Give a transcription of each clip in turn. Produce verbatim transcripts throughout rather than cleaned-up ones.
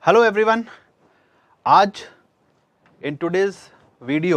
Hello everyone. आज in today's video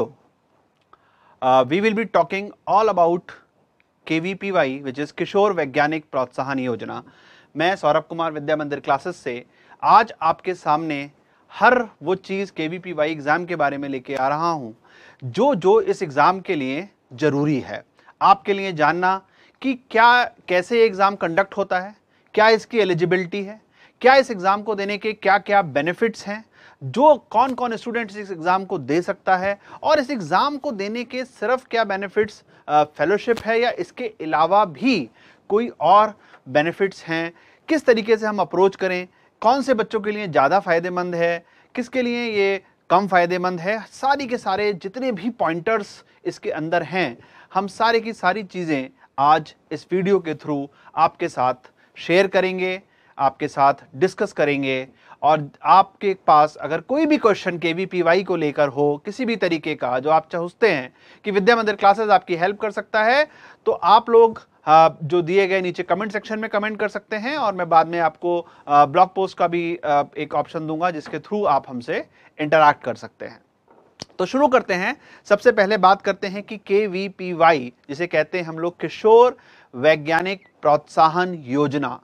uh, we will be talking all about K V P Y which is किशोर वैज्ञानिक प्रोत्साहन योजना। मैं सौरभ कुमार विद्या मंदिर क्लासेस से आज आपके सामने हर वो चीज़ K V P Y exam के बारे में लेके आ रहा हूँ जो जो इस एग्ज़ाम के लिए ज़रूरी है आपके लिए जानना कि क्या कैसे एग्ज़ाम कंडक्ट होता है, क्या इसकी एलिजिबिलिटी है, क्या इस एग्ज़ाम को देने के क्या क्या बेनिफिट्स हैं, जो कौन कौन स्टूडेंट्स इस एग्ज़ाम को दे सकता है और इस एग्ज़ाम को देने के सिर्फ क्या बेनिफिट्स फेलोशिप है या इसके अलावा भी कोई और बेनिफिट्स हैं, किस तरीके से हम अप्रोच करें, कौन से बच्चों के लिए ज़्यादा फ़ायदेमंद है, किसके लिए ये कम फ़ायदेमंद है, सारी के सारे जितने भी पॉइंटर्स इसके अंदर हैं हम सारे की सारी चीज़ें आज इस वीडियो के थ्रू आपके साथ शेयर करेंगे, आपके साथ डिस्कस करेंगे। और आपके पास अगर कोई भी क्वेश्चन के वी पी वाई को लेकर हो, किसी भी तरीके का जो आप चाहते हैं कि विद्या मंदिर क्लासेस आपकी हेल्प कर सकता है, तो आप लोग जो दिए गए नीचे कमेंट सेक्शन में कमेंट कर सकते हैं और मैं बाद में आपको ब्लॉग पोस्ट का भी एक ऑप्शन दूंगा जिसके थ्रू आप हमसे इंटरैक्ट कर सकते हैं। तो शुरू करते हैं। सबसे पहले बात करते हैं कि के वी पी वाई जिसे कहते हैं हम लोग किशोर वैज्ञानिक प्रोत्साहन योजना,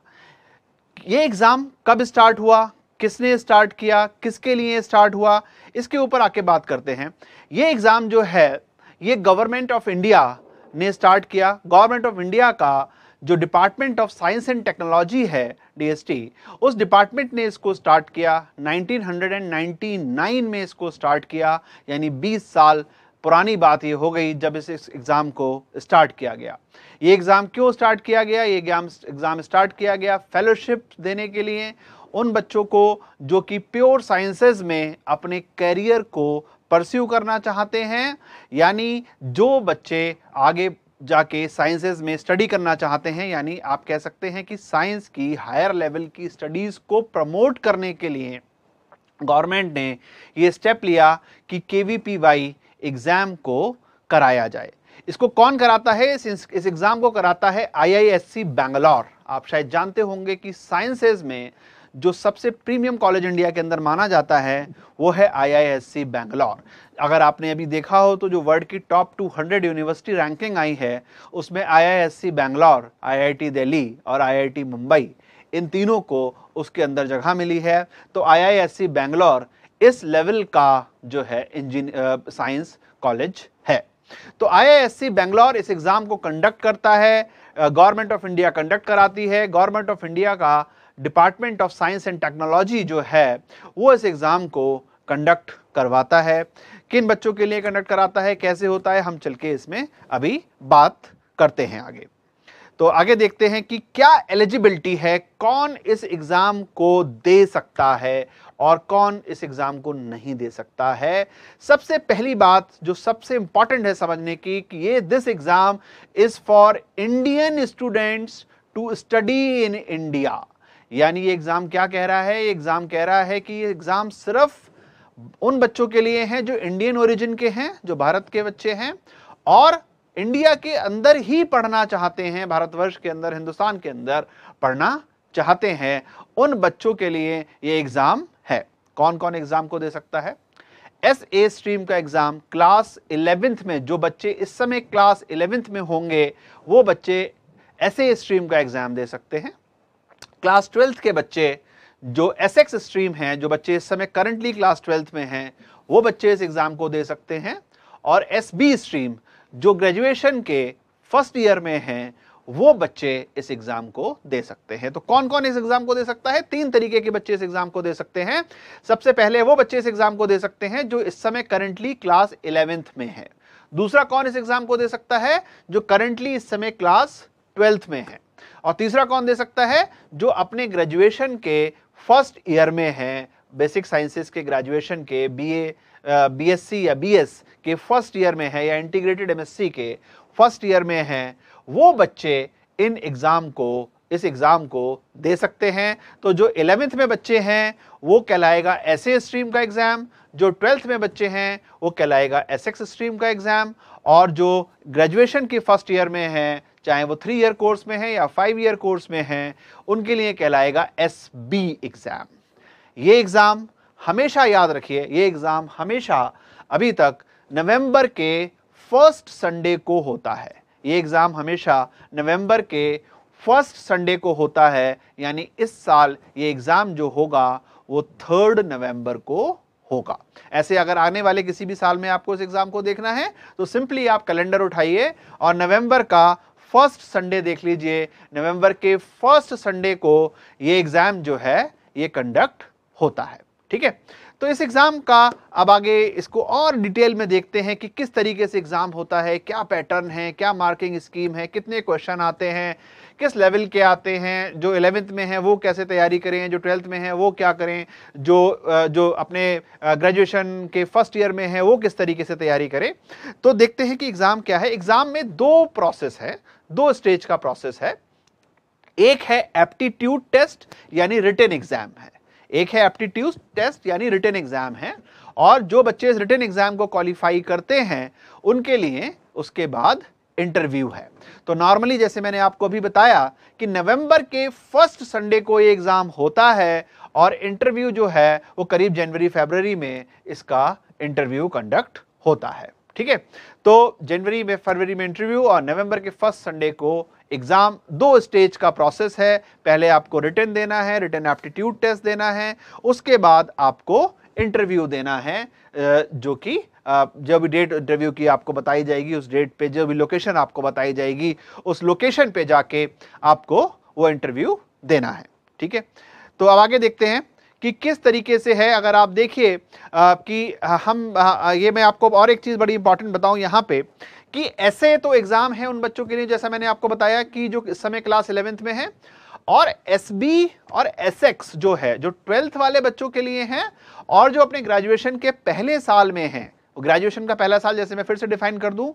ये एग्जाम कब स्टार्ट हुआ, किसने स्टार्ट किया, किसके लिए स्टार्ट हुआ, इसके ऊपर आके बात करते हैं। ये एग्जाम जो है ये गवर्नमेंट ऑफ इंडिया ने स्टार्ट किया। गवर्नमेंट ऑफ इंडिया का जो department of science and technology है डी एस टी, उस डिपार्टमेंट ने इसको स्टार्ट किया। नाइनटीन नाइंटी नाइन में इसको स्टार्ट किया, यानी बीस साल पुरानी बात ये हो गई जब इस एग्ज़ाम को स्टार्ट किया गया। ये एग्ज़ाम क्यों स्टार्ट किया गया? ये एग्जाम एग्ज़ाम स्टार्ट किया गया फेलोशिप देने के लिए उन बच्चों को जो कि प्योर साइंसेज में अपने करियर को परस्यू करना चाहते हैं, यानी जो बच्चे आगे जाके साइंसेज में स्टडी करना चाहते हैं, यानी आप कह सकते हैं कि साइंस की हायर लेवल की स्टडीज़ को प्रमोट करने के लिए गवर्नमेंट ने ये स्टेप लिया कि के वी पी वाई एग्ज़ाम को कराया जाए। इसको कौन कराता है? इस इस एग्ज़ाम को कराता है आई आई एस सी बैंगलोर। आप शायद जानते होंगे कि साइंसेज में जो सबसे प्रीमियम कॉलेज इंडिया के अंदर माना जाता है वो है आई आई एस सी बैंगलोर। अगर आपने अभी देखा हो तो जो वर्ल्ड की top two hundred university ranking आई है उसमें I I S C Bangalore, I I T Delhi और आई आई टी मुंबई, इन तीनों को उसके अंदर जगह मिली है। तो आई आई एस सी बैंगलोर इस लेवल का जो है इंजीनियर साइंस कॉलेज है। तो आई आई एस सी बैंगलोर इस एग्ज़ाम को कंडक्ट करता है, गवर्नमेंट ऑफ इंडिया कंडक्ट कराती है। गवर्नमेंट ऑफ इंडिया का department of science and technology जो है वो इस एग्ज़ाम को कंडक्ट करवाता है। किन बच्चों के लिए कंडक्ट कराता है, कैसे होता है, हम चल के इसमें अभी बात करते हैं आगे। तो आगे देखते हैं कि क्या एलिजिबिलिटी है, कौन इस एग्ज़ाम को दे सकता है और कौन इस एग्ज़ाम को नहीं दे सकता है। सबसे पहली बात जो सबसे इंपॉर्टेंट है समझने की कि ये this exam is for Indian students to study in India. यानी ये एग्ज़ाम क्या कह रहा है? ये एग्ज़ाम कह रहा है कि ये एग्ज़ाम सिर्फ उन बच्चों के लिए हैं जो इंडियन ओरिजिन के हैं, जो भारत के बच्चे हैं और इंडिया के अंदर ही पढ़ना चाहते हैं, भारतवर्ष के अंदर, हिंदुस्तान के अंदर पढ़ना चाहते हैं, उन बच्चों के लिए ये एग्ज़ाम है। कौन कौन एग्ज़ाम को दे सकता है? एस ए स्ट्रीम का एग्ज़ाम क्लास इलेवेंथ में, जो बच्चे इस समय क्लास इलेवेंथ में होंगे वो बच्चे एस ए स्ट्रीम का एग्ज़ाम दे सकते हैं। क्लास ट्वेल्थ के बच्चे जो एस एक्स स्ट्रीम हैं, जो बच्चे इस समय करंटली क्लास ट्वेल्थ में हैं, वो बच्चे इस एग्ज़ाम को दे सकते हैं। और एस बी स्ट्रीम जो ग्रेजुएशन के फर्स्ट ईयर में हैं वो बच्चे इस एग्ज़ाम को दे सकते हैं। तो कौन कौन इस एग्ज़ाम को दे सकता है? तीन तरीके के बच्चे इस एग्ज़ाम को दे सकते हैं। सबसे पहले वो बच्चे इस एग्ज़ाम को दे सकते हैं जो इस समय करंटली क्लास इलेवेंथ में है। दूसरा कौन इस एग्ज़ाम को दे सकता है? जो करंटली इस समय क्लास ट्वेल्थ में है। और तीसरा कौन दे सकता है? जो अपने ग्रेजुएशन के फर्स्ट ईयर में हैं, बेसिक साइंसेस के ग्रेजुएशन के B A B S C या बी एस के फर्स्ट ईयर में है या इंटीग्रेटेड एम एस सी के फर्स्ट ईयर में हैं, वो बच्चे इन एग्ज़ाम को इस एग्ज़ाम को दे सकते हैं। तो जो इलेवेंथ में बच्चे हैं वो कहलाएगा एस ए स्ट्रीम का एग्ज़ाम, जो ट्वेल्थ में बच्चे हैं वो कहलाएगा एस एक्स स्ट्रीम का एग्ज़ाम, और जो ग्रेजुएशन के फर्स्ट ईयर में हैं, चाहे वो थ्री ईयर कोर्स में है या फाइव ईयर कोर्स में हैं, उनके लिए कहलाएगा एस बी एग्ज़ाम। ये एग्ज़ाम हमेशा याद रखिए, ये एग्ज़ाम हमेशा अभी तक नवंबर के फर्स्ट संडे को होता है। ये एग्ज़ाम हमेशा नवंबर के फर्स्ट संडे को होता है, यानी इस साल ये एग्ज़ाम जो होगा वो थर्ड नवंबर को होगा। ऐसे अगर आने वाले किसी भी साल में आपको इस एग्ज़ाम को देखना है तो सिंपली आप कैलेंडर उठाइए और नवंबर का फर्स्ट संडे देख लीजिए। नवंबर के फर्स्ट संडे को ये एग्ज़ाम जो है ये कंडक्ट होता है। ठीक है, तो इस एग्ज़ाम का अब आगे इसको और डिटेल में देखते हैं कि किस तरीके से एग्ज़ाम होता है, क्या पैटर्न है, क्या मार्किंग स्कीम है, कितने क्वेश्चन आते हैं, किस लेवल के आते हैं, जो इलेवेंथ में है वो कैसे तैयारी करें, जो ट्वेल्थ में है वो क्या करें, जो जो अपने ग्रेजुएशन के फर्स्ट ईयर में है वो किस तरीके से तैयारी करें। तो देखते हैं कि एग्ज़ाम क्या है। एग्ज़ाम में दो प्रोसेस है, दो स्टेज का प्रोसेस है। एक है एप्टीट्यूड टेस्ट यानी रिटन एग्जाम है, एक है एप्टीट्यूड टेस्ट यानी रिटन एग्जाम है, और जो बच्चे इस रिटन एग्जाम को क्वालिफाई करते हैं उनके लिए उसके बाद इंटरव्यू है। तो नॉर्मली जैसे मैंने आपको अभी बताया कि नवंबर के फर्स्ट संडे को ये एग्जाम होता है और इंटरव्यू जो है वो करीब जनवरी फरवरी में इसका इंटरव्यू कंडक्ट होता है। ठीक है, तो जनवरी में फरवरी में इंटरव्यू और नवंबर के फर्स्ट संडे को एग्जाम। दो स्टेज का प्रोसेस है, पहले आपको रिटन देना है, रिटन एप्टीट्यूड टेस्ट देना है, उसके बाद आपको इंटरव्यू देना है, जो कि जो भी डेट इंटरव्यू की आपको बताई जाएगी उस डेट पे, जो भी लोकेशन आपको बताई जाएगी उस लोकेशन पे जाके आपको वो इंटरव्यू देना है। ठीक है, तो अब आगे देखते हैं कि किस तरीके से है। अगर आप देखिए कि हम आ, ये मैं आपको और एक चीज़ बड़ी इंपॉर्टेंट बताऊं यहाँ पे कि ऐसे तो एग्ज़ाम है उन बच्चों के लिए, जैसा मैंने आपको बताया कि जो इस समय क्लास इलेवेंथ में है, और एसबी और एसएक्स जो है जो ट्वेल्थ वाले बच्चों के लिए हैं, और जो अपने ग्रेजुएशन के पहले साल में हैं। ग्रेजुएशन का पहला साल जैसे मैं फिर से डिफाइन कर दूं,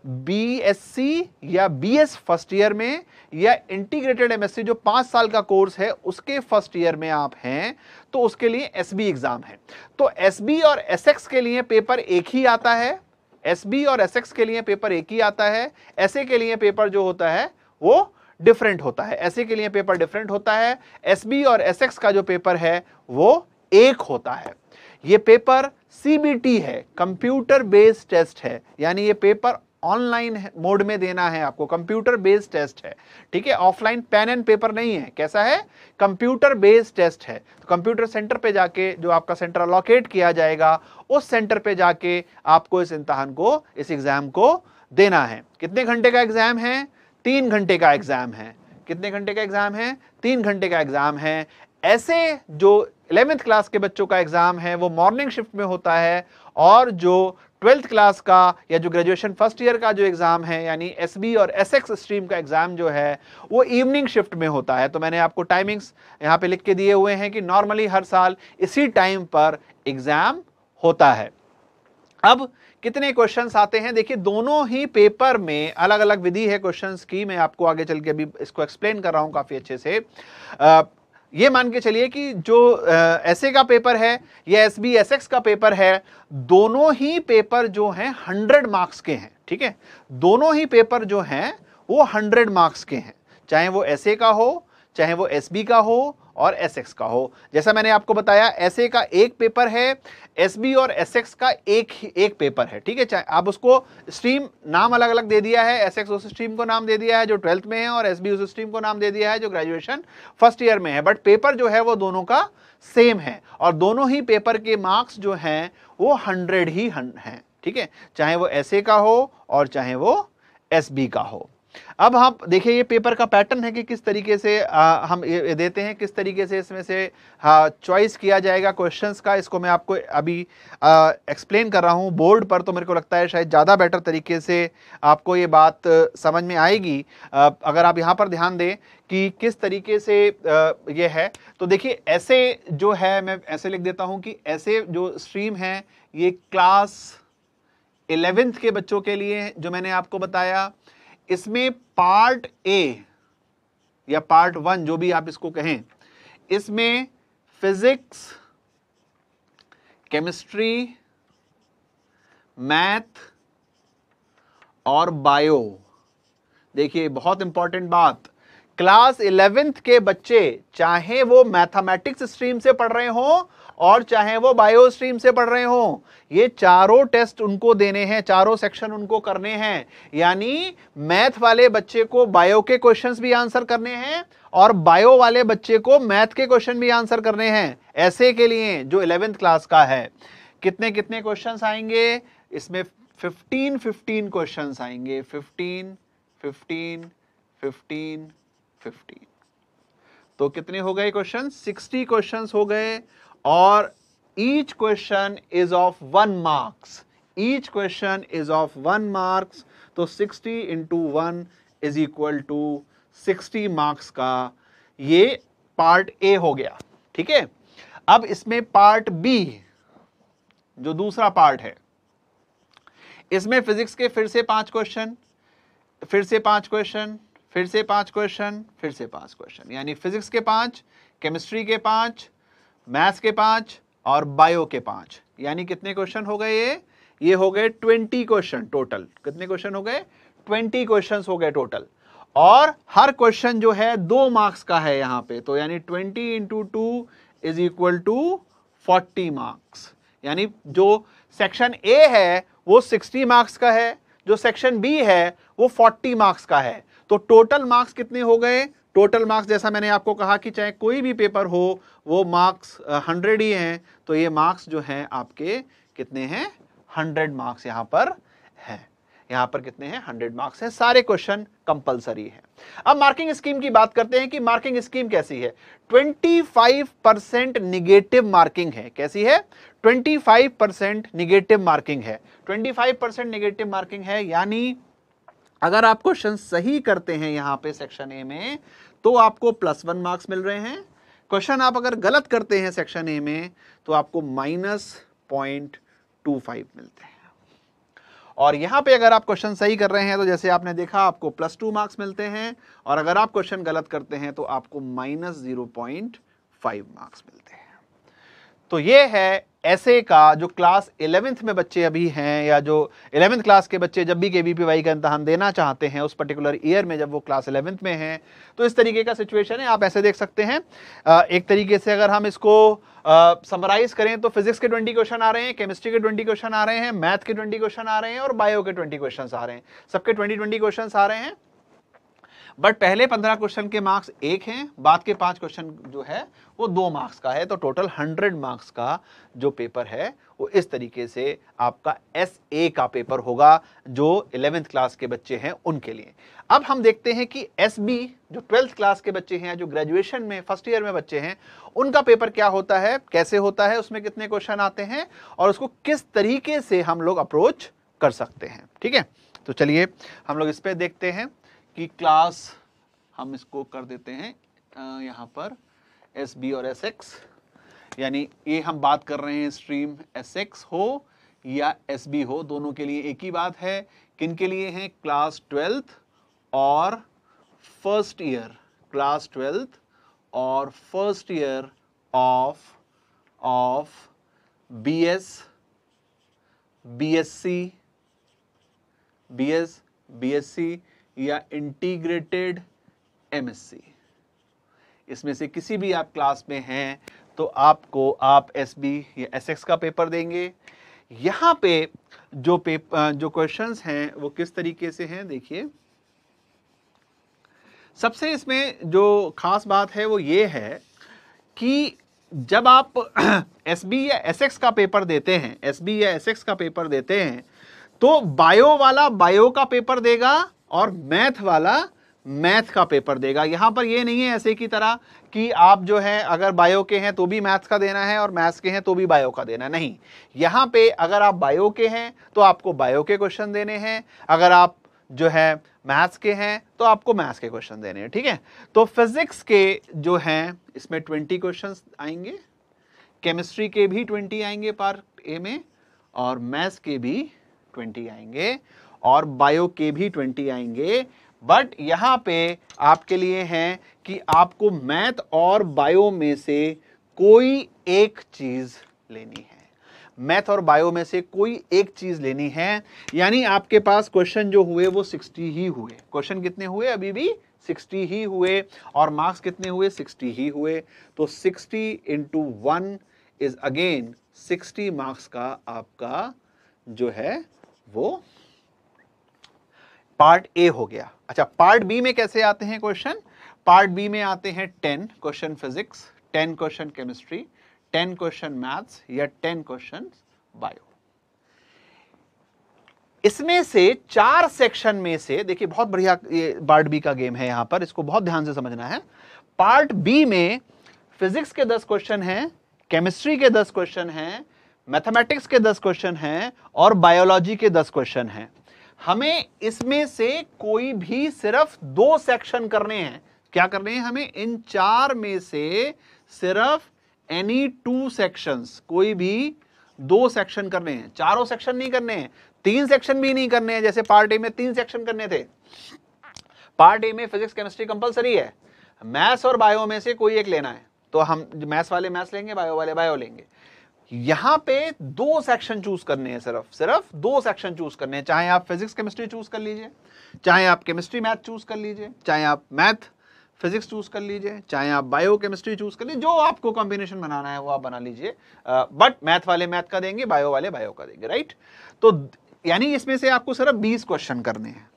बीएससी या बीएस फर्स्ट ईयर में, या इंटीग्रेटेड एमएससी जो पांच साल का कोर्स है उसके फर्स्ट ईयर में आप हैं, तो उसके लिए एसबी एग्जाम है। तो एसबी और एसएक्स के लिए पेपर एक ही आता है, एसबी और एसएक्स के लिए पेपर एक ही आता है। ऐसे के लिए पेपर जो होता है वो डिफरेंट होता है, ऐसे के लिए पेपर डिफरेंट होता है। एसबी और एसएक्स का जो पेपर है वो एक होता है। ये पेपर सीबीटी है, कंप्यूटर बेस्ड टेस्ट है, यानी ये पेपर ऑनलाइन मोड में देना है आपको, कंप्यूटर बेस्ड टेस्ट है। ठीक है, ऑफलाइन पेन एंड पेपर नहीं है। कैसा है? कंप्यूटर बेस्ड टेस्ट है। तो कंप्यूटर सेंटर पे जाके जो आपका सेंटर अलोकेट किया जाएगा उस सेंटर पे जाके आपको इस इम्तिहान को, इस एग्जाम को देना है। कितने घंटे का एग्जाम है? तीन घंटे का एग्जाम है। कितने घंटे का एग्जाम है? तीन घंटे का एग्जाम है। ऐसे जो इलेवेंथ क्लास के बच्चों का एग्जाम है वो मॉर्निंग शिफ्ट में होता है, और जो ट्वेल्थ क्लास का या जो ग्रेजुएशन फर्स्ट ईयर का जो एग्जाम है यानी एसबी और एसएक्स स्ट्रीम का एग्जाम जो है वो इवनिंग शिफ्ट में होता है। तो मैंने आपको टाइमिंग्स यहाँ पे लिख के दिए हुए हैं कि नॉर्मली हर साल इसी टाइम पर एग्जाम होता है। अब कितने क्वेश्चंस आते हैं? देखिए, दोनों ही पेपर में अलग अलग विधि है क्वेश्चंस की। मैं आपको आगे चल के अभी इसको एक्सप्लेन कर रहा हूं काफी अच्छे से। आ, ये मान के चलिए कि जो एसए का पेपर है या एसबी एसएक्स का पेपर है, दोनों ही पेपर जो हैं हंड्रेड मार्क्स के हैं। ठीक है, दोनों ही पेपर जो हैं वो हंड्रेड मार्क्स के हैं, चाहे वो एसए का हो, चाहे वो एसबी का हो और एसएक्स का हो। जैसा मैंने आपको बताया, एसए का एक पेपर है, एसबी और एसएक्स का एक ही एक पेपर है। ठीक है, चाहे आप उसको स्ट्रीम नाम अलग अलग दे दिया है, एसएक्स उस स्ट्रीम को नाम दे दिया है जो ट्वेल्थ में है, और एसबी उस स्ट्रीम को नाम दे दिया है जो ग्रेजुएशन फर्स्ट ईयर में है, बट पेपर जो है वो दोनों का सेम है, और दोनों ही पेपर के मार्क्स जो हैं वो हंड्रेड ही हैं। ठीक है, चाहे वो एसए का हो और चाहे वो एसबी का हो। अब हम देखिए ये पेपर का पैटर्न है कि किस तरीके से आ, हम ये देते हैं, किस तरीके से इसमें से चॉइस किया जाएगा क्वेश्चंस का। इसको मैं आपको अभी एक्सप्लेन कर रहा हूं बोर्ड पर, तो मेरे को लगता है शायद ज़्यादा बेटर तरीके से आपको ये बात आ, समझ में आएगी। आ, अगर आप यहाँ पर ध्यान दें कि किस तरीके से आ, ये है, तो देखिए ऐसे जो है, मैं ऐसे लिख देता हूँ कि ऐसे जो स्ट्रीम है ये क्लास इलेवेंथ के बच्चों के लिए जो मैंने आपको बताया। इसमें पार्ट ए या पार्ट वन जो भी आप इसको कहें, इसमें फिजिक्स, केमिस्ट्री, मैथ और बायो। देखिए बहुत इंपॉर्टेंट बात क्लास इलेवेंथ के बच्चे चाहे वो मैथमेटिक्स स्ट्रीम से पढ़ रहे हो और चाहे वो बायो स्ट्रीम से पढ़ रहे हो, ये चारों टेस्ट उनको देने हैं, चारों सेक्शन उनको करने हैं। यानी मैथ वाले बच्चे को बायो के क्वेश्चंस भी आंसर करने हैं और बायो वाले बच्चे को मैथ के क्वेश्चन भी आंसर करने हैं। ऐसे के लिए जो इलेवेंथ क्लास का है, कितने कितने क्वेश्चंस आएंगे इसमें? फिफ्टीन फिफ्टीन क्वेश्चंस आएंगे। फिफ्टीन फिफ्टीन फिफ्टीन फिफ्टीन, तो कितने हो गए क्वेश्चन? सिक्सटी क्वेश्चंस हो गए। और each question is of one marks, each question is of one marks. तो sixty into one is equal to sixty marks का ये पार्ट ए हो गया। ठीक है, अब इसमें पार्ट बी जो दूसरा पार्ट है, इसमें फिजिक्स के फिर से पांच क्वेश्चन, फिर से पांच क्वेश्चन, फिर से पांच क्वेश्चन, फिर से पांच क्वेश्चन, यानी फिजिक्स के पांच, केमिस्ट्री के पांच, मैथ्स के पांच और बायो के पांच। यानी कितने क्वेश्चन हो गए? ये ये हो गए ट्वेंटी क्वेश्चन टोटल। कितने क्वेश्चन हो गए? ट्वेंटी क्वेश्चन हो गए टोटल। और हर क्वेश्चन जो है दो मार्क्स का है यहां पे, तो यानी twenty into two is equal to forty marks. यानी जो सेक्शन ए है वो सिक्सटी मार्क्स का है, जो सेक्शन बी है वो फोर्टी मार्क्स का है। तो टोटल मार्क्स कितने हो गए? टोटल मार्क्स, जैसा मैंने आपको कहा कि चाहे कोई भी पेपर हो वो मार्क्स हंड्रेड ही हैं, तो ये मार्क्स जो हैं आपके कितने हैं? हंड्रेड मार्क्स यहां पर हैं। यहां पर कितने हैं? हंड्रेड मार्क्स हैं। सारे क्वेश्चन कंपलसरी है। अब मार्किंग स्कीम की बात करते हैं कि मार्किंग स्कीम कैसी है। पच्चीस परसेंट निगेटिव मार्किंग है। कैसी है? पच्चीस परसेंट निगेटिव मार्किंग है। पच्चीस परसेंट निगेटिव मार्किंग है, यानी अगर आप क्वेश्चन सही करते हैं यहां पे सेक्शन ए में तो आपको प्लस वन मार्क्स मिल रहे हैं। क्वेश्चन आप अगर गलत करते हैं सेक्शन ए में तो आपको माइनस पॉइंट टू फाइव मिलते हैं। और यहां पे अगर आप क्वेश्चन सही कर रहे हैं तो जैसे आपने देखा आपको प्लस टू मार्क्स मिलते हैं, और अगर आप क्वेश्चन गलत करते हैं तो आपको minus zero point five marks मिलते हैं। तो ये है ऐसे का जो क्लास इलेवेंथ में बच्चे अभी हैं, या जो इलेवेंथ क्लास के बच्चे जब भी केवीपीवाई का इम्तहान देना चाहते हैं उस पर्टिकुलर ईयर में जब वो क्लास इलेवेंथ में हैं, तो इस तरीके का सिचुएशन है। आप ऐसे देख सकते हैं, एक तरीके से अगर हम इसको समराइज करें तो फिजिक्स के ट्वेंटी क्वेश्चन आ रहे हैं, केमिस्ट्री के ट्वेंटी क्वेश्चन आ रहे हैं, मैथ के ट्वेंटी क्वेश्चन आ रहे हैं और बायो के ट्वेंटी क्वेश्चन आ रहे हैं। सबके ट्वेंटी ट्वेंटी क्वेश्चन आ रहे हैं, बट पहले पंद्रह क्वेश्चन के मार्क्स एक हैं, बाद के पांच क्वेश्चन जो है वो दो मार्क्स का है। तो टोटल हंड्रेड मार्क्स का जो पेपर है वो इस तरीके से आपका एस ए का पेपर होगा जो इलेवेंथ क्लास के बच्चे हैं उनके लिए। अब हम देखते हैं कि एस बी जो ट्वेल्थ क्लास के बच्चे हैं, जो ग्रेजुएशन में फर्स्ट ईयर में बच्चे हैं, उनका पेपर क्या होता है, कैसे होता है, उसमें कितने क्वेश्चन आते हैं और उसको किस तरीके से हम लोग अप्रोच कर सकते हैं। ठीक है, तो चलिए हम लोग इस पे देखते हैं कि क्लास हम इसको कर देते हैं यहाँ पर एस बी और एस एक्स, यानी ये हम बात कर रहे हैं स्ट्रीम एस एक्स हो या एस बी हो, दोनों के लिए एक ही बात है। किन के लिए हैं? क्लास ट्वेल्थ और फर्स्ट ईयर, क्लास ट्वेल्थ और first year of of B S B S C B S B S C या इंटीग्रेटेड एमएससी। इसमें से किसी भी आप क्लास में हैं तो आपको आप एसबी या एसएक्स का पेपर देंगे। यहां पे जो पेपर जो क्वेश्चंस हैं वो किस तरीके से हैं, देखिए। सबसे इसमें जो खास बात है वो ये है कि जब आप एसबी या एसएक्स का पेपर देते हैं, एसबी या एसएक्स का पेपर देते हैं, तो बायो वाला बायो का पेपर देगा और मैथ वाला मैथ का पेपर देगा। यहां पर ये नहीं है ऐसे की तरह कि आप जो है अगर बायो के हैं तो भी मैथ्स का देना है और मैथ्स के हैं तो भी बायो का देना, नहीं। यहां पे अगर आप बायो के हैं तो आपको बायो के क्वेश्चन देने हैं, अगर आप जो है मैथ्स के हैं तो आपको मैथ्स के क्वेश्चन देने हैं। ठीक है, तो फिजिक्स के जो हैं इसमें ट्वेंटी क्वेश्चन आएंगे, केमिस्ट्री के भी ट्वेंटी आएंगे पार्ट ए में, और मैथ्स के भी ट्वेंटी आएंगे और बायो के भी ट्वेंटी आएंगे। बट यहां पे आपके लिए हैं कि आपको मैथ और बायो में से कोई एक चीज लेनी है, मैथ और बायो में से कोई एक चीज लेनी है। यानी आपके पास क्वेश्चन जो हुए वो सिक्सटी ही हुए। क्वेश्चन कितने हुए? अभी भी सिक्सटी ही हुए और मार्क्स कितने हुए, सिक्सटी ही हुए। तो sixty into one is again sixty marks का आपका जो है वो पार्ट ए हो गया। अच्छा, पार्ट बी में कैसे आते हैं क्वेश्चन? पार्ट बी में आते हैं ten question physics, ten question chemistry, ten question maths या टेन क्वेश्चन बायो। इसमें से चार सेक्शन में से देखिए, बहुत बढ़िया ये पार्ट बी का गेम है, यहां पर इसको बहुत ध्यान से समझना है। पार्ट बी में फिजिक्स के दस क्वेश्चन हैं, केमिस्ट्री के दस क्वेश्चन हैं, मैथमेटिक्स के दस क्वेश्चन हैं और बायोलॉजी के दस क्वेश्चन हैं। हमें इसमें से कोई भी सिर्फ दो सेक्शन करने हैं। क्या करने हैं हमें? इन चार में से सिर्फ एनी टू सेक्शंस, कोई भी दो सेक्शन करने हैं, चारों सेक्शन नहीं करने हैं, तीन सेक्शन भी नहीं करने हैं। जैसे पार्ट ए में तीन सेक्शन करने थे। पार्ट ए में फिजिक्स केमिस्ट्री कंपलसरी है, मैथ्स और बायो में से कोई एक लेना है, तो हम मैथ्स वाले मैथ्स लेंगे, बायो वाले बायो लेंगे। यहां पे दो सेक्शन चूज करने हैं, सिर्फ सिर्फ दो सेक्शन चूज करने हैं। चाहे आप फिजिक्स केमिस्ट्री चूज कर लीजिए, चाहे आप केमिस्ट्री मैथ चूज कर लीजिए, चाहे आप मैथ फिजिक्स चूज कर लीजिए, चाहे आप बायो केमिस्ट्री चूज कर लीजिए, जो आपको कॉम्बिनेशन बनाना है वो आप बना लीजिए। बट मैथ वाले मैथ का देंगे, बायो वाले बायो का देंगे, राइट। तो यानी इसमें से आपको सिर्फ बीस क्वेश्चन करने हैं,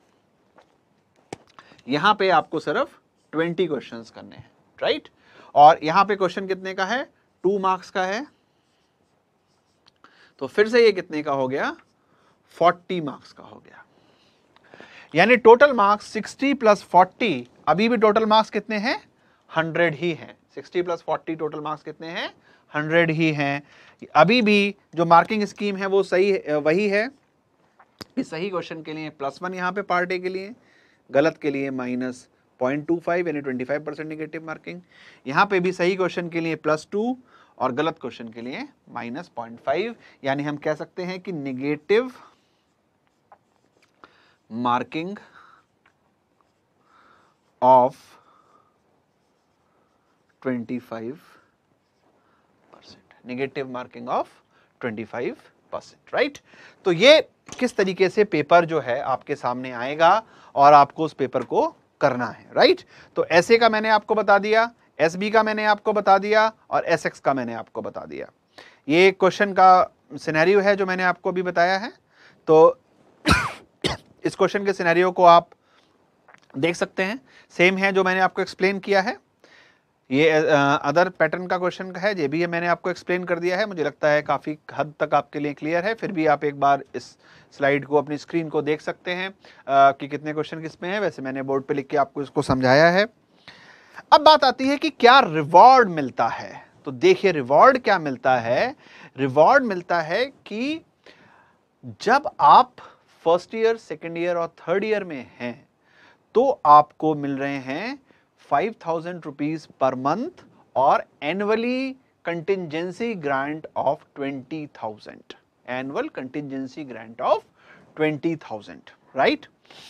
यहां पे आपको सिर्फ ट्वेंटी क्वेश्चंस करने हैं, राइट। और यहां पे क्वेश्चन कितने का है? टू मार्क्स का है। तो फिर से ये कितने का हो गया? फोर्टी मार्क्स का हो गया। यानी total marks sixty plus forty, अभी भी टोटल मार्क्स कितने हैं? हंड्रेड ही हैं। Sixty plus forty total marks कितने हैं? हंड्रेड ही हैं। अभी भी जो मार्किंग स्कीम है वो सही वही है कि सही क्वेश्चन के लिए प्लस वन यहाँ पे पार्ट ए के लिए, गलत के लिए माइनस पॉइंट टू फाइव यानी twenty five percent negative marking. यहाँ पे भी सही क्वेश्चन के लिए प्लस टू और गलत क्वेश्चन के लिए माइनस पॉइंट फाइव। यानी हम कह सकते हैं कि negative marking of twenty five percent, negative marking of twenty five percent, right. तो ये किस तरीके से पेपर जो है आपके सामने आएगा और आपको उस पेपर को करना है, राइट। तो ऐसे का मैंने आपको बता दिया, एस बी का मैंने आपको बता दिया और एस एक्स का मैंने आपको बता दिया। ये क्वेश्चन का सिनेरियो है जो मैंने आपको अभी बताया है। तो इस क्वेश्चन के सिनेरियो को आप देख सकते हैं, सेम है जो मैंने आपको एक्सप्लेन किया है। ये अदर पैटर्न का क्वेश्चन का है, ये भी मैंने आपको एक्सप्लेन कर दिया है। मुझे लगता है काफ़ी हद तक आपके लिए क्लियर है। फिर भी आप एक बार इस स्लाइड को, अपनी स्क्रीन को देख सकते हैं आ, कि कितने क्वेश्चन किस में है। वैसे मैंने बोर्ड पे लिख के आपको इसको समझाया है। अब बात आती है कि क्या रिवॉर्ड मिलता है। तो देखिए रिवॉर्ड क्या मिलता है। रिवॉर्ड मिलता है कि जब आप फर्स्ट ईयर, सेकेंड ईयर और थर्ड ईयर में हैं तो आपको मिल रहे हैं five thousand rupees per month और annually contingency grant of twenty thousand, annual contingency grant of twenty thousand, right.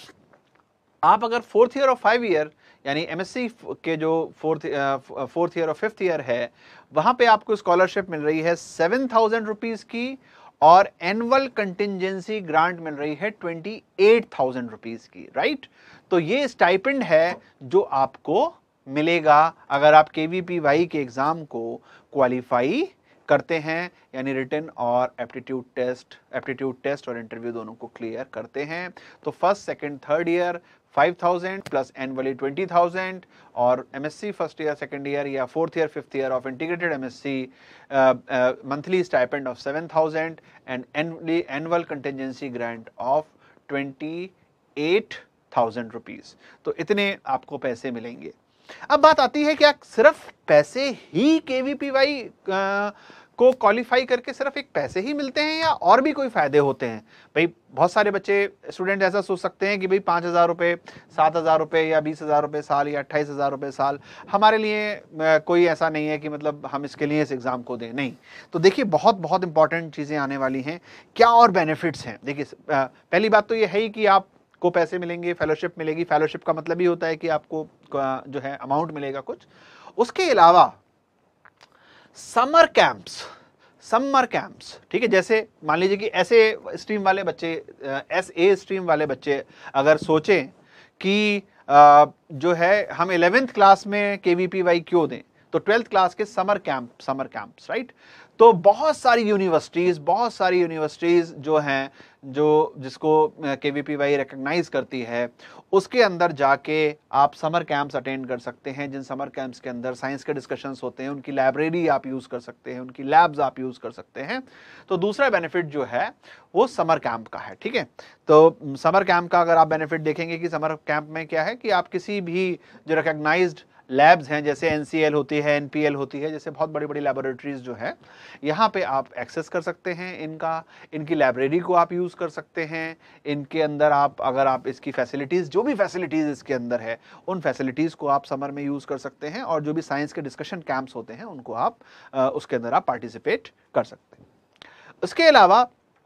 आप अगर फोर्थ ईयर और फाइव ईयर यानी एमएससी के जो फोर्थ फोर्थ ईयर और फिफ्थ ईयर है, वहां पे आपको स्कॉलरशिप मिल रही है सेवन थाउजेंड रुपीज की और एनुअल कंटिजेंसी ग्रांट मिल रही है ट्वेंटी एट थाउजेंड रुपीज की, राइट। तो ये स्टाइपेंड है जो आपको मिलेगा अगर आप केवीपीवाई के एग्जाम को क्वालिफाई करते हैं, यानी रिटन और एप्टीट्यूड टेस्ट एप्टीट्यूड टेस्ट और इंटरव्यू दोनों को क्लियर करते हैं। तो first, second, third year five thousand plus annually twenty thousand और MSc first year, second year या fourth year, fifth year of integrated MSc monthly stipend of seven thousand and annually annual contingency grant of twenty eight thousand rupees. तो इतने आपको पैसे मिलेंगे। अब बात आती है क्या सिर्फ पैसे ही केवीपीवाई को क्वालिफाई करके सिर्फ एक पैसे ही मिलते हैं या और भी कोई फायदे होते हैं? भाई बहुत सारे बच्चे स्टूडेंट ऐसा सोच सकते हैं कि भाई पाँच हज़ार रुपये, सात हज़ार रुपये या बीस हज़ार रुपये साल या अट्ठाईस हज़ार रुपये साल हमारे लिए कोई ऐसा नहीं है कि मतलब हम इसके लिए इस एग्ज़ाम को दें, नहीं। तो देखिए बहुत बहुत इंपॉर्टेंट चीज़ें आने वाली हैं। क्या और बेनिफिट्स हैं? देखिए पहली बात तो ये है ही कि आप को पैसे मिलेंगे, फेलोशिप मिलेगी। फेलोशिप का मतलब ही होता है कि आपको जो है अमाउंट मिलेगा कुछ। उसके अलावा समर कैंप्स, समर कैंप्स, ठीक है। जैसे मान लीजिए कि ऐसे स्ट्रीम वाले बच्चे, एस ए स्ट्रीम वाले बच्चे अगर सोचें कि जो है हम इलेवेंथ क्लास में केवीपीवाई क्यों दें, तो ट्वेल्थ क्लास के summer camp summer camps right. तो बहुत सारी यूनिवर्सिटीज बहुत सारी यूनिवर्सिटीज जो हैं जो जिसको केवीपीवाई रिकॉग्नाइज करती है, उसके अंदर जाके आप समर कैंप्स अटेंड कर सकते हैं, जिन समर कैंप्स के अंदर साइंस के डिस्कशंस होते हैं, उनकी लाइब्रेरी आप यूज कर सकते हैं, उनकी लैब्स आप यूज कर सकते हैं। तो दूसरा बेनिफिट जो है वो समर कैंप का है, ठीक है। तो समर कैंप का अगर आप बेनिफिट देखेंगे कि समर कैंप में क्या है कि आप किसी भी जो रिकॉग्नाइज्ड लैब्स हैं, जैसे एनसीएल होती है, एनपीएल होती है, जैसे बहुत बड़ी बड़ी लैबोरेटरीज जो है, यहाँ पे आप एक्सेस कर सकते हैं इनका, इनकी लाइब्रेरी को आप यूज़ कर सकते हैं। इनके अंदर आप अगर आप इसकी फैसिलिटीज़, जो भी फैसिलिटीज़ इसके अंदर है, उन फैसिलिटीज़ को आप समर में यूज़ कर सकते हैं, और जो भी साइंस के डिस्कशन कैंप्स होते हैं उनको आप उसके अंदर आप पार्टिसिपेट कर सकते हैं। उसके अलावा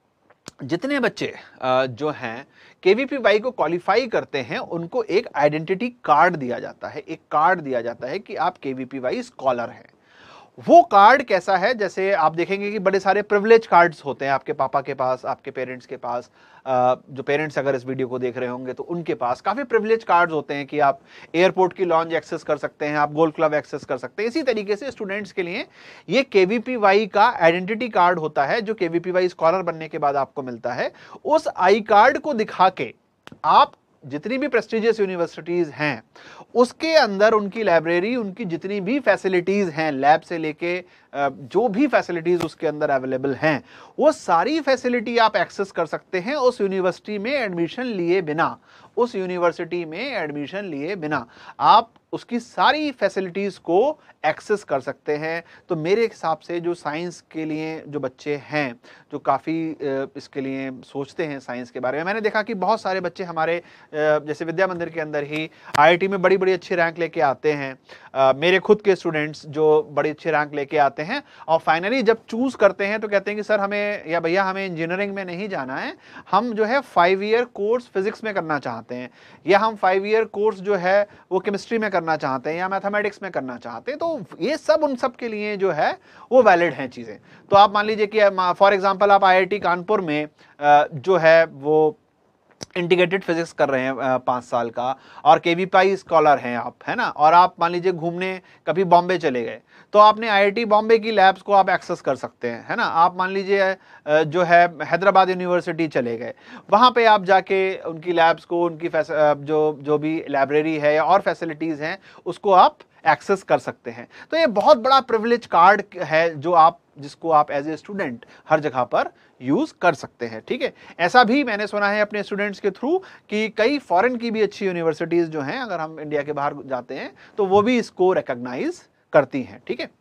जितने बच्चे जो हैं केवीपीवाई को क्वालिफाई करते हैं, उनको एक आइडेंटिटी कार्ड दिया जाता है, एक कार्ड दिया जाता है कि आप केवीपीवाई स्कॉलर हैं। वो कार्ड कैसा है, जैसे आप देखेंगे कि बड़े सारे प्रिविलेज कार्ड्स होते हैं आपके पापा के पास, आपके पेरेंट्स के पास, जो पेरेंट्स अगर इस वीडियो को देख रहे होंगे तो उनके पास काफ़ी प्रिविलेज कार्ड्स होते हैं कि आप एयरपोर्ट की लॉन्ज एक्सेस कर सकते हैं, आप गोल्फ क्लब एक्सेस कर सकते हैं। इसी तरीके से स्टूडेंट्स के लिए ये केवीपीवाई का आइडेंटिटी कार्ड होता है, जो केवीपीवाई स्कॉलर बनने के बाद आपको मिलता है। उस आई कार्ड को दिखा के आप जितनी भी प्रेस्टिजियस यूनिवर्सिटीज हैं उसके अंदर उनकी लाइब्रेरी, उनकी जितनी भी फैसिलिटीज हैं, लैब से लेके जो भी फैसिलिटीज उसके अंदर अवेलेबल हैं, वो सारी फैसिलिटी आप एक्सेस कर सकते हैं उस यूनिवर्सिटी में एडमिशन लिए बिना। उस यूनिवर्सिटी में एडमिशन लिए बिना आप उसकी सारी फैसिलिटीज को एक्सेस कर सकते हैं। तो मेरे हिसाब से जो साइंस के लिए जो बच्चे हैं, जो काफ़ी इसके लिए सोचते हैं साइंस के बारे में, मैंने देखा कि बहुत सारे बच्चे हमारे जैसे विद्या मंदिर के अंदर ही आईआईटी में बड़ी बड़ी अच्छी रैंक लेके आते हैं। मेरे खुद के स्टूडेंट्स जो बड़ी अच्छी रैंक लेके आते हैं और फाइनली जब चूज करते हैं तो कहते हैं कि सर हमें, या भैया हमें इंजीनियरिंग में नहीं जाना है, हम जो है फाइव ईयर कोर्स फिजिक्स में करना चाहते हैं, या हम फाइव ईयर कोर्स जो है वो केमिस्ट्री में करना चाहते हैं, या मैथमेटिक्स में करना चाहते हैं। तो ये सब उन सब के लिए जो है वो वैलिड हैं चीज़ें। तो आप मान लीजिए कि फॉर एग्जांपल आप आईआईटी कानपुर में जो है वो इंटीग्रेटेड फिजिक्स कर रहे हैं पाँच साल का, और केवीपीवाई स्कॉलर हैं आप, है ना, और आप मान लीजिए घूमने कभी बॉम्बे चले गए, तो आपने आईआईटी बॉम्बे की लैब्स को आप एक्सेस कर सकते हैं, है ना। आप मान लीजिए जो है हैदराबाद यूनिवर्सिटी चले गए, वहाँ पे आप जाके उनकी लैब्स को, उनकी जो जो भी लाइब्रेरी है और फैसिलिटीज़ हैं उसको आप एक्सेस कर सकते हैं। तो ये बहुत बड़ा प्रिविलेज कार्ड है जो आप जिसको आप एज ए स्टूडेंट हर जगह पर यूज कर सकते हैं, ठीक है। ऐसा भी मैंने सुना है अपने स्टूडेंट्स के थ्रू कि कई फॉरेन की भी अच्छी यूनिवर्सिटीज जो हैं, अगर हम इंडिया के बाहर जाते हैं तो वो भी इसको रिकॉग्नाइज करती हैं, ठीक है।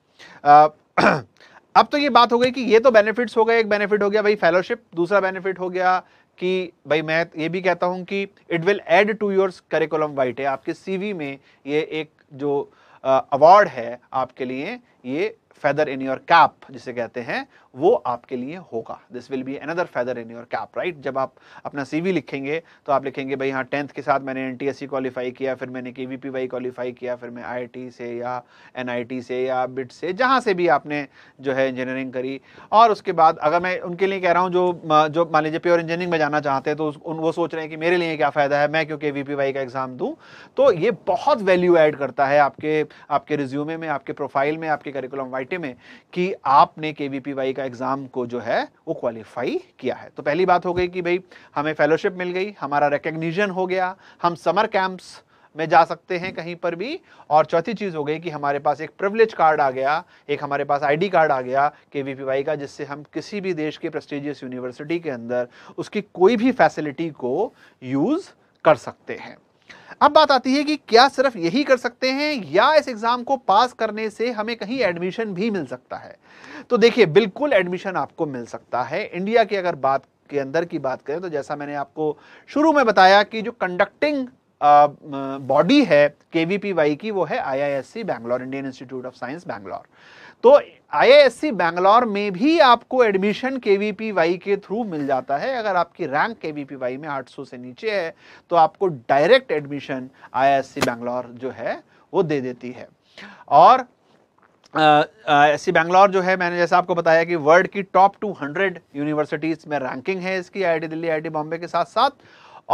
अब तो ये बात हो गई कि ये तो बेनिफिट्स हो गए। एक बेनिफिट हो गया भाई फेलोशिप, दूसरा बेनिफिट हो गया कि भाई मैं ये भी कहता हूं कि it will add to your curriculum vitae, आपके सीवी में ये एक जो अवार्ड uh, है आपके लिए, ये फेदर इन योर कैप जिसे कहते हैं, वो आपके लिए होगा। This will be another feather in your cap, right. जब आप अपना सीवी लिखेंगे तो आप लिखेंगे भाई हाँ टेंथ के साथ मैंने एनटीएससी क्वालिफाई किया, फिर मैंने केवीपीवाई क्वालिफाई किया, फिर मैं आईआईटी से या एनआईटी से या बिट से, जहाँ से भी आपने जो है इंजीनियरिंग करी। और उसके बाद अगर मैं उनके लिए कह रहा हूँ जो जो मान लीजिए प्योर इंजीनियरिंग में जाना चाहते हैं, तो उन वो सोच रहे हैं कि मेरे लिए क्या फ़ायदा है, मैं क्यों केवीपीवाई का एग्जाम दूँ। तो ये बहुत वैल्यू ऐड करता है आपके आपके रिज्यूमे में, आपके प्रोफाइल में, आपके करिकुलम वाइटे में कि आपने केवीपीवाई का एग्जाम को जो है वो क्वालिफाई किया है। तो पहली बात हो गई कि भाई हमें फेलोशिप मिल गई, हमारा रिकॉग्निशन हो गया, हम समर कैंप्स में जा सकते हैं कहीं पर भी, और चौथी चीज हो गई कि हमारे पास एक प्रिविलेज कार्ड आ गया, एक हमारे पास आईडी कार्ड आ गया केवीपीवाई का, जिससे हम किसी भी देश के प्रेस्टिजियस यूनिवर्सिटी के अंदर उसकी कोई भी फैसिलिटी को यूज कर सकते हैं। अब बात आती है कि क्या सिर्फ यही कर सकते हैं या इस एग्जाम को पास करने से हमें कहीं एडमिशन भी मिल सकता है। तो देखिए बिल्कुल एडमिशन आपको मिल सकता है। इंडिया की अगर बात के अंदर की बात करें तो जैसा मैंने आपको शुरू में बताया कि जो कंडक्टिंग बॉडी है केवीपीवाई की वो है IISc Bangalore, Indian Institute of Science Bangalore. तो आईआईएससी बैंगलोर में भी आपको एडमिशन केवीपीवाई के थ्रू मिल जाता है। अगर आपकी रैंक केवीपीवाई में आठ सौ से नीचे है तो आपको डायरेक्ट एडमिशन आईआईएससी बैंगलोर जो है वो दे देती है। और आईआईएससी बैंगलोर जो है, मैंने जैसा आपको बताया कि वर्ल्ड की टॉप दो सौ यूनिवर्सिटीज में रैंकिंग है इसकी, आईआईटी दिल्ली, आईआईटी बॉम्बे के साथ साथ। और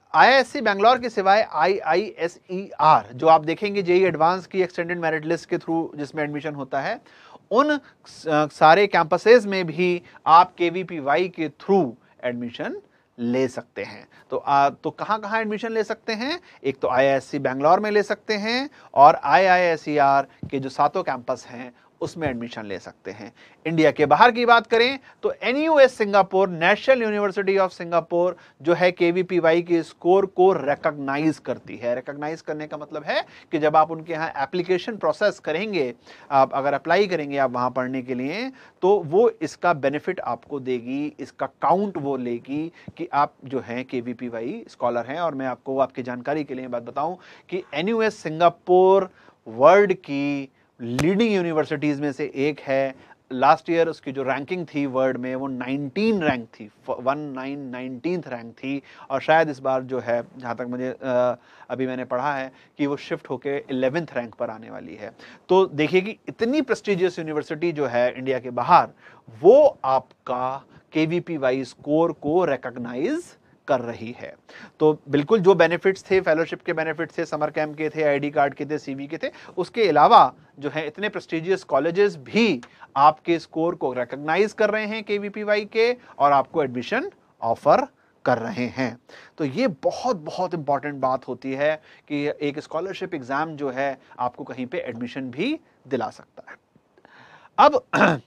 आईआईएससी बैंगलोर के सिवाय आईआईएसईआर जो आप देखेंगे जेई एडवांस की एक्सटेंडेड मेरिट लिस्ट के थ्रू जिसमें एडमिशन होता है, उन सारे कैंपसेस में भी आप केवीपीवाई के थ्रू एडमिशन ले सकते हैं। तो आ, तो कहां कहां एडमिशन ले सकते हैं? एक तो आईआईएससी बैंगलोर में ले सकते हैं और आईआईएसईआर के जो सातों कैंपस हैं उसमें एडमिशन ले सकते हैं। इंडिया के बाहर की बात करें तो NUS Singapore, national university of Singapore जो है केवीपीवाई के स्कोर को रिकॉग्नाइज करती है। रिकॉग्नाइज करने का मतलब है कि जब आप उनके यहाँ एप्लीकेशन प्रोसेस करेंगे, आप अगर अप्लाई करेंगे आप वहां पढ़ने के लिए, तो वो इसका बेनिफिट आपको देगी, इसका काउंट वो लेगी कि आप जो है केवीपीवाई स्कॉलर हैं। और मैं आपको आपकी जानकारी के लिए बात बताऊं कि एनयूएस सिंगापुर वर्ल्ड की लीडिंग यूनिवर्सिटीज में से एक है। लास्ट ईयर उसकी जो रैंकिंग थी वर्ल्ड में वो नाइनटीन रैंक थी, वन नाइन नाइनटीन्थ रैंक थी, और शायद इस बार जो है जहाँ तक मुझे आ, अभी मैंने पढ़ा है कि वो शिफ्ट होके इलेवेंथ रैंक पर आने वाली है। तो देखिए कि इतनी प्रेस्टिजियस यूनिवर्सिटी जो है इंडिया के बाहर, वो आपका केवीपीवाई स्कोर को रिकॉग्नाइज कर रही है। तो बिल्कुल जो बेनिफिट्स थे, फेलोशिप के बेनिफिट्स थे, समर कैंप के थे, आईडी कार्ड के थे, सीवी के थे, उसके अलावा जो है इतने प्रेस्टिजियस कॉलेजेस भी आपके स्कोर को रिकॉग्नाइज कर रहे हैं केवीपीवाई के और आपको एडमिशन ऑफर कर रहे हैं। तो ये बहुत बहुत इंपॉर्टेंट बात होती है कि एक स्कॉलरशिप एग्जाम जो है आपको कहीं पे एडमिशन भी दिला सकता है। अब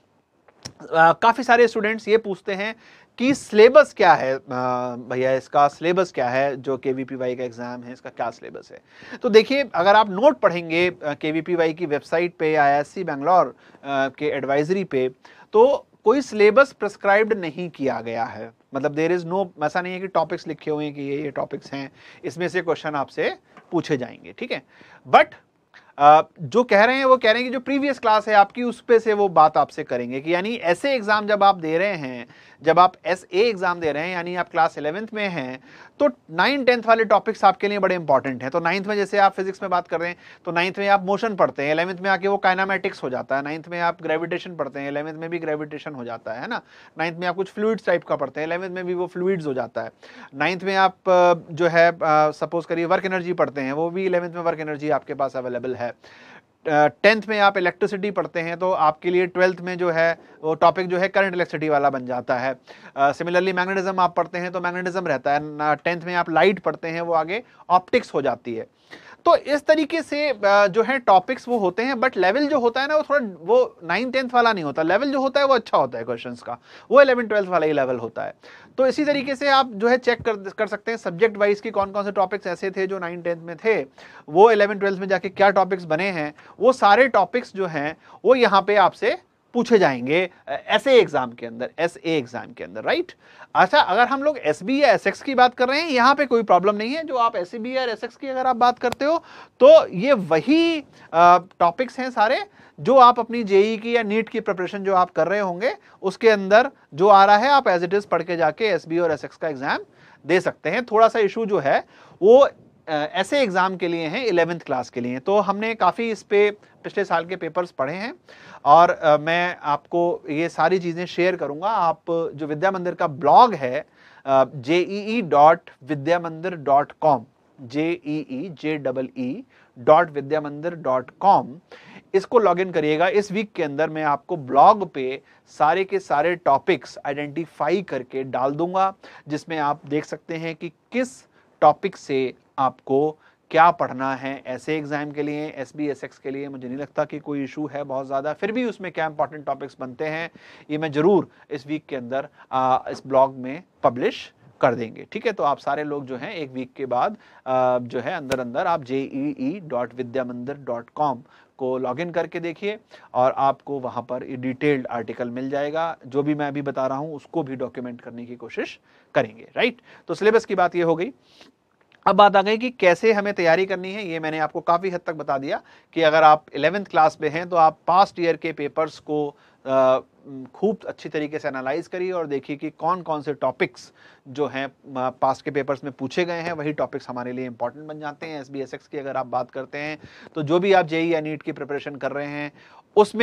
काफी सारे स्टूडेंट्स ये पूछते हैं कि सिलेबस क्या है भैया, इसका सिलेबस क्या है, जो केवीपीवाई का एग्जाम है इसका क्या सिलेबस है? तो देखिए, अगर आप नोट पढ़ेंगे केवीपीवाई की वेबसाइट पे, आईआईएससी बैंगलोर के एडवाइजरी पे, तो कोई सिलेबस प्रिस्क्राइब्ड नहीं किया गया है। मतलब देयर इज नो, ऐसा नहीं है कि टॉपिक्स लिखे हुए हैं कि ये ये टॉपिक्स हैं, इसमें से क्वेश्चन आपसे पूछे जाएंगे, ठीक है। बट Uh, जो कह रहे हैं वो कह रहे हैं कि जो प्रीवियस क्लास है आपकी उस पे से वो बात आपसे करेंगे कि यानी ऐसे एग्जाम जब आप दे रहे हैं, जब आप एस ए एग्जाम दे रहे हैं, यानी आप क्लास इलेवेंथ में हैं, तो नाइन टेंथ वाले टॉपिक्स आपके लिए बड़े इंपॉर्टेंट हैं। तो नाइन्थ में जैसे आप फिजिक्स में बात कर रहे हैं तो नाइन्थ में आप मोशन पढ़ते हैं, इलेवेंथ में आके वो काइनामेटिक्स हो जाता है, नाइन्थ में आप ग्रेविटेशन पढ़ते हैं, इलेवेंथ में भी ग्रेविटेशन हो जाता है ना, नाइन्थ में आप कुछ फ्लूइड्स टाइप का पढ़ते हैं, इलेवेंथ में भी वो फ्लूइड्स हो जाता है, नाइन्थ में आप जो है सपोज करिए वर्क एनर्जी पढ़ते हैं, वो भी इलेवेंथ में वर्क एनर्जी आपके पास अवेलेबल है। टेंथ uh, में आप इलेक्ट्रिसिटी पढ़ते हैं तो आपके लिए ट्वेल्थ में जो है वो टॉपिक जो है करंट इलेक्ट्रिसिटी वाला बन जाता है। सिमिलरली uh, मैग्नेटिज्म आप पढ़ते हैं तो मैग्नेटिज्म रहता है। टेंथ में आप लाइट पढ़ते हैं, वो आगे ऑप्टिक्स हो जाती है। तो इस तरीके से uh, जो है टॉपिक्स वो होते हैं, बट लेवल जो होता है ना वो थोड़ा वो नाइन टेंथ वाला नहीं होता। लेवल जो होता है वो अच्छा होता है क्वेश्चंस का, वो इलेवन ट्वेल्थ वाला ही लेवल होता है। तो इसी तरीके से आप जो है चेक कर कर सकते हैं सब्जेक्ट वाइज की कौन कौन से टॉपिक्स ऐसे थे जो नाइन टेंथ में थे, वो इलेवन ट्वेल्थ में जाके क्या टॉपिक्स बने हैं, वो सारे टॉपिक्स जो हैं वो यहाँ पे आपसे पूछे जाएंगे ऐसे एग्जाम के अंदर, एस ए एग्जाम के अंदर, राइट। अच्छा, अगर हम लोग एस बी या एस एक्स की बात कर रहे हैं, यहाँ पे कोई प्रॉब्लम नहीं है। जो आप एस बी या एस एक्स की अगर आप बात करते हो तो ये वही टॉपिक्स हैं सारे जो आप अपनी जेई की या नीट की प्रिपरेशन जो आप कर रहे होंगे उसके अंदर जो आ रहा है, आप एज इट इज पढ़ के जाके एस बी और एस एक्स का एग्जाम दे सकते हैं। थोड़ा सा इशू जो है वो ऐसे एग्जाम के लिए हैं, इलेवेंथ क्लास के लिए। तो हमने काफ़ी इस पे पिछले साल के पेपर्स पढ़े हैं और आ, मैं आपको ये सारी चीज़ें शेयर करूंगा। आप जो विद्या मंदिर का ब्लॉग है J E E dot Vidyamandir dot com, J E E J double E dot Vidyamandir dot com, इसको लॉग इन करिएगा। इस वीक के अंदर मैं आपको ब्लॉग पे सारे के सारे टॉपिक्स आइडेंटिफाई करके डाल दूंगा, जिसमें आप देख सकते हैं कि किस टॉपिक से आपको क्या पढ़ना है ऐसे एग्जाम के लिए, एस बी एस एक्स के लिए। मुझे नहीं लगता कि कोई इशू है बहुत ज़्यादा, फिर भी उसमें क्या इंपॉर्टेंट टॉपिक्स बनते हैं ये मैं ज़रूर इस वीक के अंदर आ, इस ब्लॉग में पब्लिश कर देंगे, ठीक है। तो आप सारे लोग जो हैं एक वीक के बाद आ, जो है अंदर अंदर आप J E E dot Vidyamandir dot com को लॉगिन करके देखिए और आपको वहाँ पर ये डिटेल्ड आर्टिकल मिल जाएगा। जो भी मैं अभी बता रहा हूँ उसको भी डॉक्यूमेंट करने की कोशिश करेंगे, राइट। तो सिलेबस की बात ये हो गई। अब बात आ गई कि कैसे हमें तैयारी करनी है। ये मैंने आपको काफ़ी हद तक बता दिया कि अगर आप इलेवेंथ क्लास में हैं तो आप पास्ट ईयर के पेपर्स को खूब अच्छी तरीके से एनालाइज करिए और देखिए कि कौन कौन से टॉपिक्स जो हैं पास्ट के पेपर्स में पूछे गए हैं, वही टॉपिक्स हमारे लिए इंपॉर्टेंट बन जाते हैं। एस बी एस एक्स की अगर आप बात करते हैं तो जो भी आप जेई या नीट की प्रिपरेशन कर रहे हैं उसमें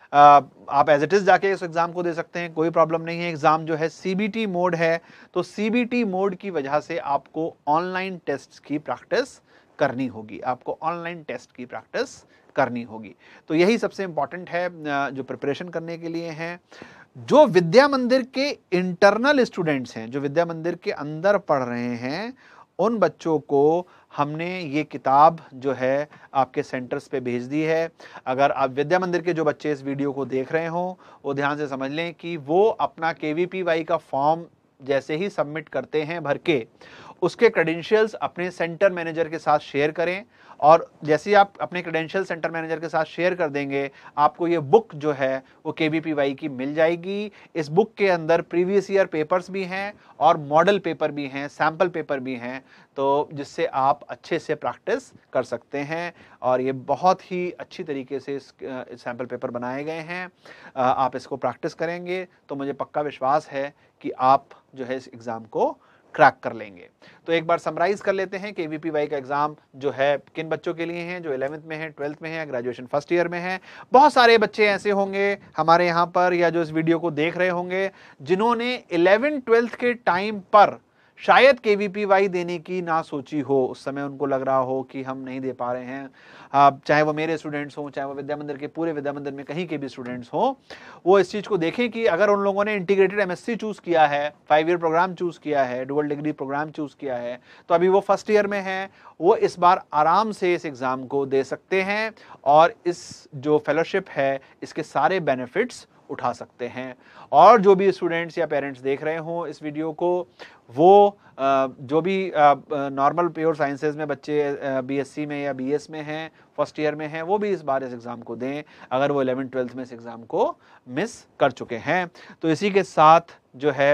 आप एज इट इज जाके इस एग्जाम को दे सकते हैं, कोई प्रॉब्लम नहीं है। एग्जाम जो है सीबीटी मोड है, तो सीबीटी मोड की वजह से आपको ऑनलाइन टेस्ट की प्रैक्टिस करनी होगी, आपको ऑनलाइन टेस्ट की प्रैक्टिस करनी होगी। तो यही सबसे इंपॉर्टेंट है जो प्रिपरेशन करने के लिए हैं। जो विद्या मंदिर के इंटरनल स्टूडेंट्स हैं, जो विद्या मंदिर के अंदर पढ़ रहे हैं, उन बच्चों को हमने ये किताब जो है आपके सेंटर्स पे भेज दी है। अगर आप विद्या मंदिर के जो बच्चे इस वीडियो को देख रहे हों, वो ध्यान से समझ लें कि वो अपना केवीपीवाई का फॉर्म जैसे ही सबमिट करते हैं भर के, उसके क्रेडेंशियल्स अपने सेंटर मैनेजर के साथ शेयर करें, और जैसे ही आप अपने क्रेडेंशियल सेंटर मैनेजर के साथ शेयर कर देंगे, आपको ये बुक जो है वो केवीपीवाई की मिल जाएगी। इस बुक के अंदर प्रीवियस ईयर पेपर्स भी हैं और मॉडल पेपर भी हैं, सैम्पल पेपर भी हैं, तो जिससे आप अच्छे से प्रैक्टिस कर सकते हैं। और ये बहुत ही अच्छी तरीके से इस सैम्पल पेपर बनाए गए हैं। आप इसको प्रैक्टिस करेंगे तो मुझे पक्का विश्वास है कि आप जो है इस एग्ज़ाम को क्रैक कर लेंगे। तो एक बार समराइज कर लेते हैं, केवीपीवाई का एग्जाम जो है किन बच्चों के लिए हैं, जो इलेवेंथ में है, ट्वेल्थ में है, ग्रेजुएशन फर्स्ट ईयर में है। बहुत सारे बच्चे ऐसे होंगे हमारे यहाँ पर या जो इस वीडियो को देख रहे होंगे, जिन्होंने इलेवेंथ ट्वेल्थ के टाइम पर शायद केवीपीवाई देने की ना सोची हो। उस समय उनको लग रहा हो कि हम नहीं दे पा रहे हैं, आप चाहे वो मेरे स्टूडेंट्स हों, चाहे वो विद्या मंदिर के पूरे विद्या मंदिर में कहीं के भी स्टूडेंट्स हों, वो इस चीज़ को देखें कि अगर उन लोगों ने इंटीग्रेटेड एमएससी चूज़ किया है, फाइव ईयर प्रोग्राम चूज़ किया है, डुअल डिग्री प्रोग्राम चूज़ किया है, तो अभी वो फर्स्ट ईयर में है, वो इस बार आराम से इस एग्ज़ाम को दे सकते हैं और इस जो फेलोशिप है इसके सारे बेनिफिट्स उठा सकते हैं। और जो भी स्टूडेंट्स या पेरेंट्स देख रहे हों इस वीडियो को, वो जो भी नॉर्मल प्योर साइंसेज में बच्चे बीएससी में या बीएस में हैं, फर्स्ट ईयर में हैं, वो भी इस बार इस एग्ज़ाम को दें अगर वो इलेवेंथ ट्वेल्थ में इस एग्ज़ाम को मिस कर चुके हैं। तो इसी के साथ जो है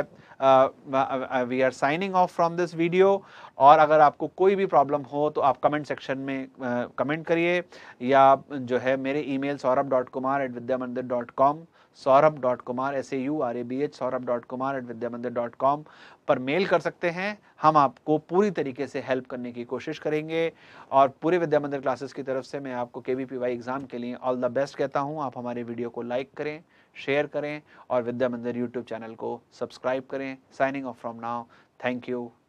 we are signing off from this video. और अगर आपको कोई भी प्रॉब्लम हो तो आप कमेंट सेक्शन में कमेंट करिए, या जो है मेरे email Saurabh dot Kumar at Vidyamandir dot com, Saurabh dot Kumar S A U R A B H Saurabh dot Kumar at Vidyamandir dot com पर मेल कर सकते हैं। हम आपको पूरी तरीके से हेल्प करने की कोशिश करेंगे। और पूरे विद्या मंदिर क्लासेस की तरफ से मैं आपको केवीपीवाई एग्जाम के लिए ऑल द बेस्ट कहता हूं। आप हमारे वीडियो को लाइक करें, शेयर करें और विद्या मंदिर यूट्यूब चैनल को सब्सक्राइब करें। Signing off from now, thank you.